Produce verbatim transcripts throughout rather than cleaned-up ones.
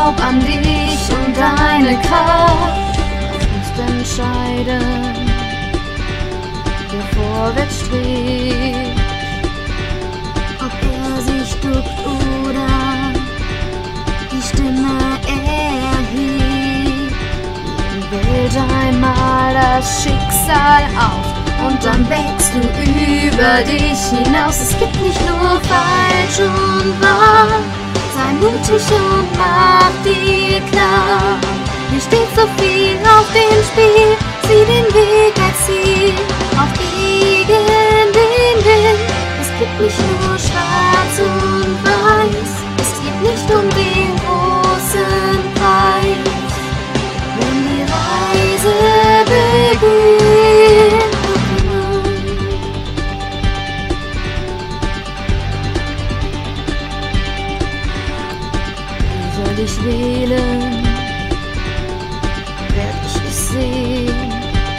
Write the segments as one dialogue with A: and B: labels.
A: glaub an dich und deine Kraft. Jetzt entscheiden, wer vorwärts strebt, ob er sich duckt oder die Stimme erhebt. Wählt einmal das Schicksal auf und dann wächst du über dich hinaus. Es gibt nicht nur falsch und wahr. Sei mutig und mach dir klar, hier steht so viel auf dem Spiel. Sieh den Weg als Ziel, auch gegen den Wind. Es gibt nicht nur schwarz und weiß, es geht nicht um den großen Preis. Wenn die Reise beginnt, soll ich wählen, werd ich es sehen,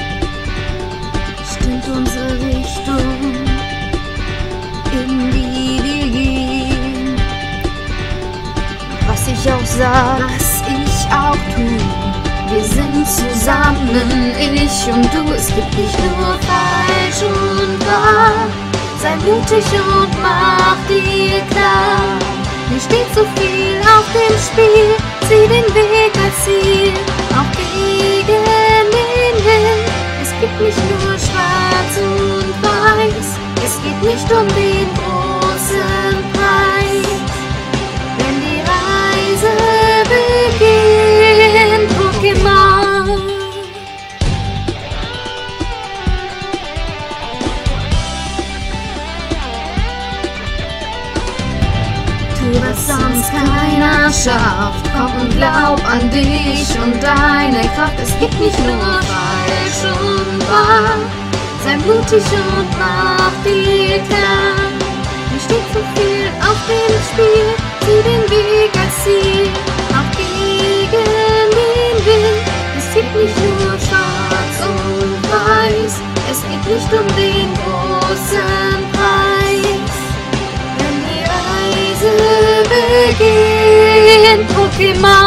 A: stimmt unsere Richtung, in die wir gehen. Was ich auch sag, was ich auch tu, wir sind zusammen, ich und du. Es gibt nicht nur falsch und wahr. Sei mutig und mach dir klar, hier steht so viel auf dem Spiel. Sieh den Weg als Ziel, auch gegen den Wind. Es gibt nicht nur schwarz und weiß, es geht nicht um den großen Preis. Wenn die Reise beginnt, Pokémon. Tu, was sonst keiner schafft, komm und glaub an dich und deine Kraft. Es gibt nicht nur falsch und wahr. Sei mutig und mach dir klar, hier steht so viel auf dem Spiel. Sieh den Weg als Ziel, auch gegen den Wind. Es gibt nicht nur schwarz und weiß, es geht nicht um den großen Preis. Wenn die Reise beginnt, Pokémon.